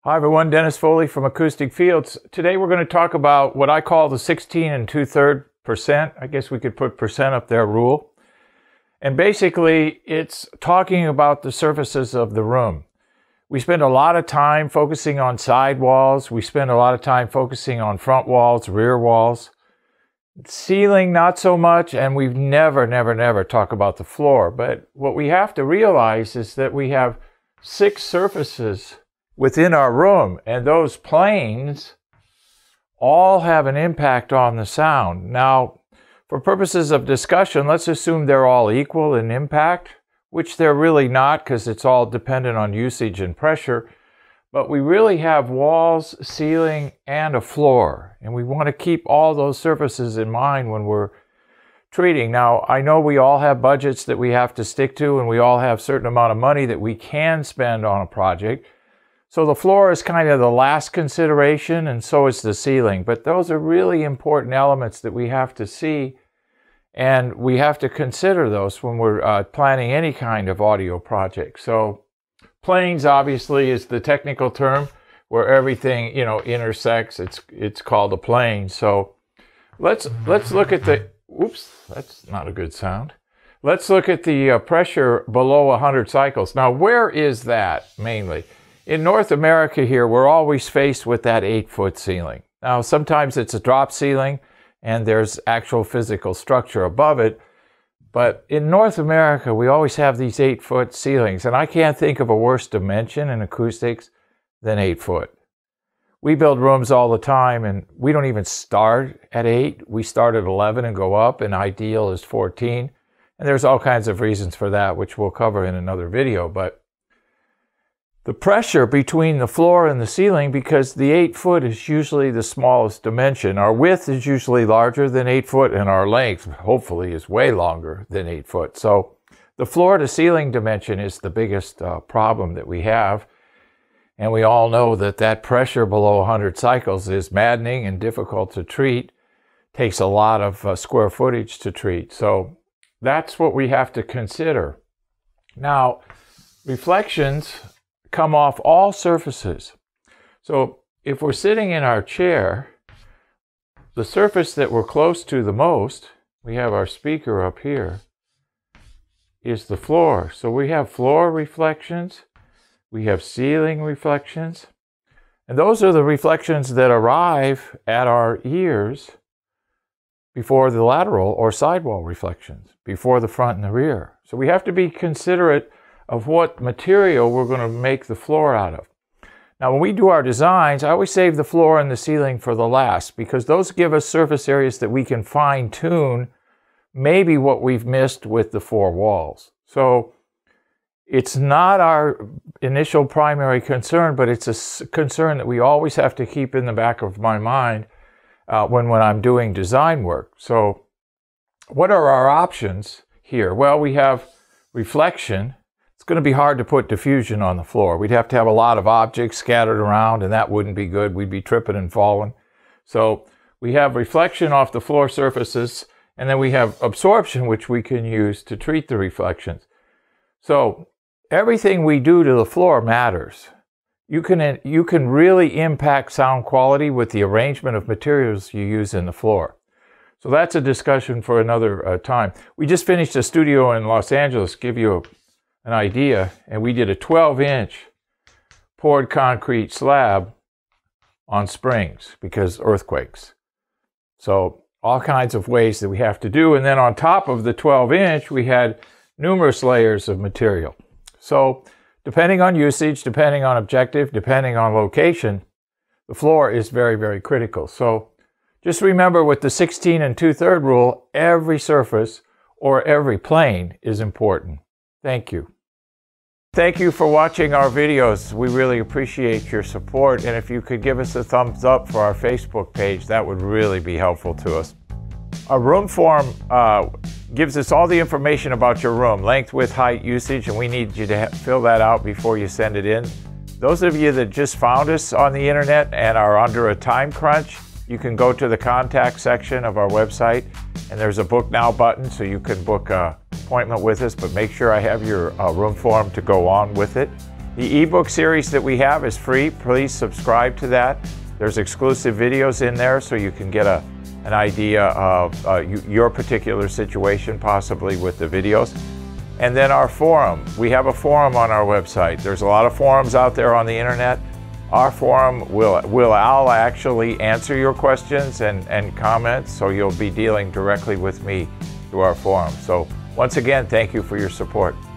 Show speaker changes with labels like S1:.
S1: Hi everyone, Dennis Foley from Acoustic Fields. Today we're going to talk about what I call the 16 2/3%. I guess we could put percent up there rule. And basically it's talking about the surfaces of the room. We spend a lot of time focusing on side walls. We spend a lot of time focusing on front walls, rear walls. Ceiling, not so much, and we've never talk about the floor. But what we have to realize is that we have 6 surfaces within our room, and those planes all have an impact on the sound. Now, for purposes of discussion, let's assume they're all equal in impact, which they're really not because it's all dependent on usage and pressure. But we really have walls, ceiling, and a floor. And we want to keep all those surfaces in mind when we're treating. Now, I know we all have budgets that we have to stick to, and we all have a certain amount of money that we can spend on a project. So the floor is kind of the last consideration, and so is the ceiling. But those are really important elements that we have to see, and we have to consider those when we're planning any kind of audio project. So planes, obviously, is the technical term where everything, intersects. It's called a plane. So let's look at the, oops, that's not a good sound. Let's look at the pressure below 100 cycles. Now, where is that mainly? In North America here, we're always faced with that 8-foot ceiling. Now, sometimes it's a drop ceiling and there's actual physical structure above it. But in North America, we always have these 8-foot ceilings, and I can't think of a worse dimension in acoustics than 8 foot. We build rooms all the time, and we don't even start at 8. We start at 11 and go up, and ideal is 14. And there's all kinds of reasons for that, which we'll cover in another video. But the pressure between the floor and the ceiling, because the 8 foot is usually the smallest dimension. Our width is usually larger than 8 foot, and our length, hopefully, is way longer than 8 foot. So the floor to ceiling dimension is the biggest problem that we have. And we all know that that pressure below 100 cycles is maddening and difficult to treat. Takes a lot of square footage to treat. So that's what we have to consider. Now, reflections come off all surfaces. So if we're sitting in our chair, the surface that we're close to the most, we have our speaker up here, is the floor. So we have floor reflections, we have ceiling reflections, and those are the reflections that arrive at our ears before the lateral or sidewall reflections, before the front and the rear. So we have to be considerate of what material we're going to make the floor out of. Now, when we do our designs, I always save the floor and the ceiling for the last, because those give us surface areas that we can fine-tune maybe what we've missed with the 4 walls. So it's not our initial primary concern, but it's a concern that we always have to keep in the back of my mind when I'm doing design work. So what are our options here? Well, we have reflection. It's going to be hard to put diffusion on the floor. We'd have to have a lot of objects scattered around, and that wouldn't be good. We'd be tripping and falling. So we have reflection off the floor surfaces, and then we have absorption, which we can use to treat the reflections. So everything we do to the floor matters. You can really impact sound quality with the arrangement of materials you use in the floor. So that's a discussion for another time. We just finished a studio in Los Angeles, give you an idea, and we did a 12-inch poured concrete slab on springs because earthquakes. So all kinds of ways that we have to do, and then on top of the 12-inch we had numerous layers of material. So depending on usage, depending on objective, depending on location, the floor is very critical. So just remember, with the 16 2/3 rule, every surface or every plane is important. Thank you. Thank you for watching our videos. We really appreciate your support, and if you could give us a thumbs up for our Facebook page, that would really be helpful to us. Our room form gives us all the information about your room, length, width, height, usage, and we need you to fill that out before you send it in. Those of you that just found us on the internet and are under a time crunch, you can go to the contact section of our website, and there's a book now button, so you can book an appointment with us, but make sure I have your room form to go on with it. The ebook series that we have is free. Please subscribe to that. There's exclusive videos in there so you can get an idea of your particular situation, possibly with the videos. And then our forum. We have a forum on our website. There's a lot of forums out there on the internet. Our forum I'll actually answer your questions and comments, so you'll be dealing directly with me through our forum. So once again, thank you for your support.